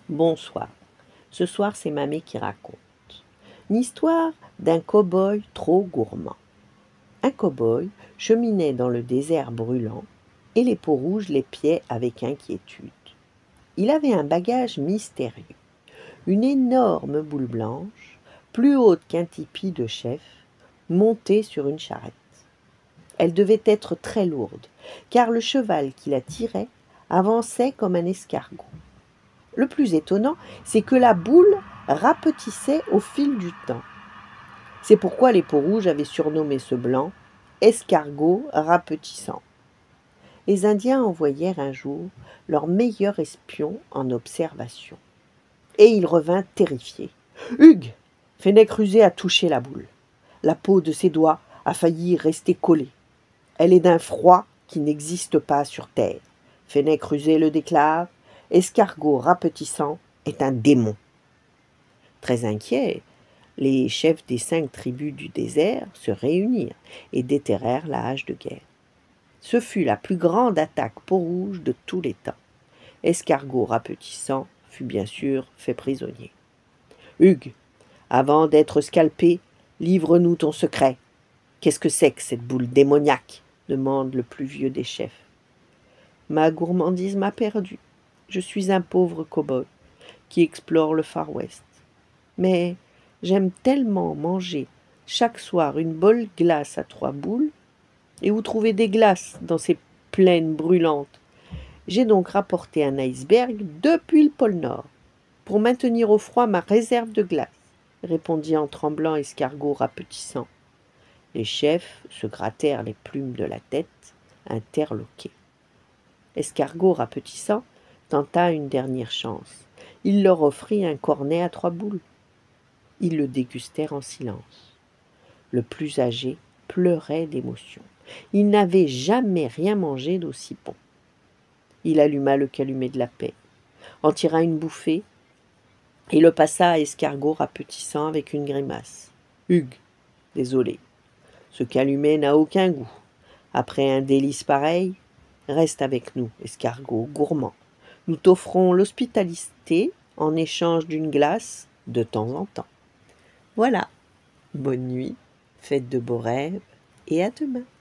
Bonsoir. Ce soir, c'est Mamé qui raconte. Une histoire d'un cow-boy trop gourmand. Un cow-boy cheminait dans le désert brûlant et les peaux-rouges l'épiaient avec inquiétude. Il avait un bagage mystérieux, une énorme boule blanche, plus haute qu'un tipi de chef, montée sur une charrette. Elle devait être très lourde, car le cheval qui la tirait avançait comme un escargot. Le plus étonnant, c'est que la boule rapetissait au fil du temps. C'est pourquoi les peaux-rouges avaient surnommé ce blanc escargot rapetissant. Les Indiens envoyèrent un jour leur meilleur espion en observation. Et il revint terrifié. « Hugues, Fennec rusé a touché la boule. La peau de ses doigts a failli rester collée. Elle est d'un froid qui n'existe pas sur terre. Fennec rusé le déclare. Escargot rapetissant est un démon. » Très inquiets, les chefs des 5 tribus du désert se réunirent et déterrèrent la hache de guerre. Ce fut la plus grande attaque peau-rouge de tous les temps. Escargot rapetissant fut bien sûr fait prisonnier. « Hugues, avant d'être scalpé, livre-nous ton secret. Qu'est-ce que c'est que cette boule démoniaque ?» demande le plus vieux des chefs. « Ma gourmandise m'a perdu. Je suis un pauvre cow-boy qui explore le Far West. Mais j'aime tellement manger chaque soir une bonne glace à 3 boules. Et où trouver des glaces dans ces plaines brûlantes? J'ai donc rapporté un iceberg depuis le pôle Nord pour maintenir au froid ma réserve de glace, répondit en tremblant Escargot rapetissant. Les chefs se grattèrent les plumes de la tête, interloqués. Escargot rapetissant tenta une dernière chance. Il leur offrit un cornet à 3 boules. Ils le dégustèrent en silence. Le plus âgé pleurait d'émotion. Il n'avait jamais rien mangé d'aussi bon. Il alluma le calumet de la paix, en tira une bouffée et le passa à Escargot rapetissant avec une grimace. « Hugues, désolé, ce calumet n'a aucun goût. Après un délice pareil, reste avec nous, Escargot gourmand. Nous t'offrons l'hospitalité en échange d'une glace de temps en temps. » Voilà, bonne nuit, faites de beaux rêves et à demain.